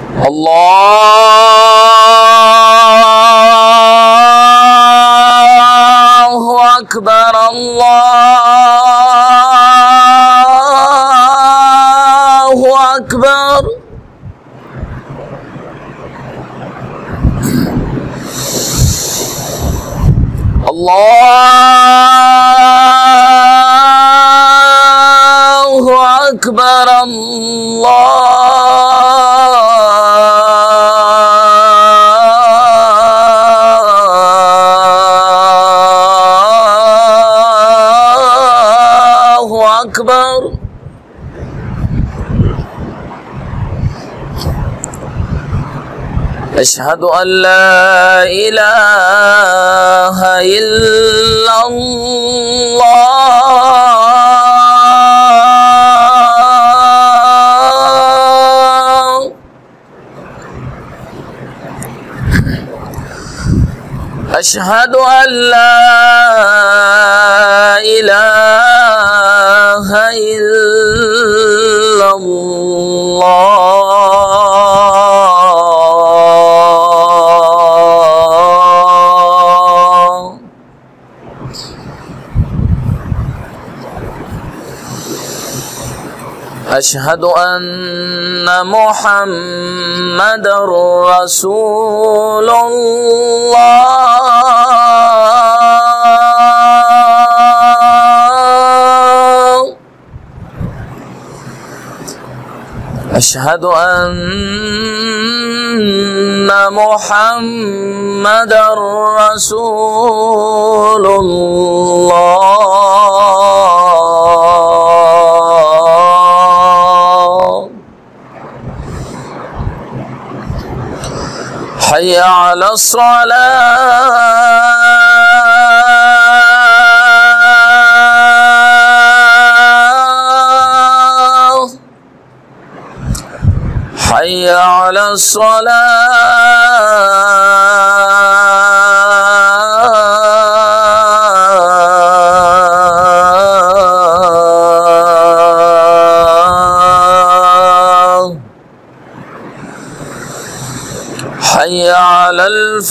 الله أكبر الله أكبر. الله أكبر الله أكبر. أشهد أن لا إله إلا الله. أشهد أن لا إله إلا الله. أشهد أن محمدًا رسول الله. أشهد أن محمدًا رسول الله. حي على الصلاة. حي على الصلاة. حي على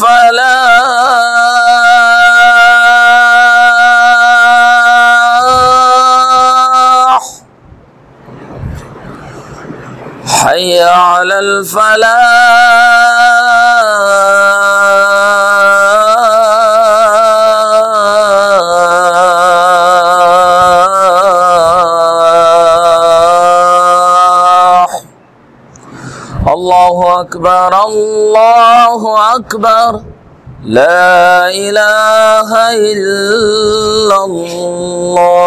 الفلاح. حي على الفلاح. الله أكبر الله أكبر. لا إله إلا الله.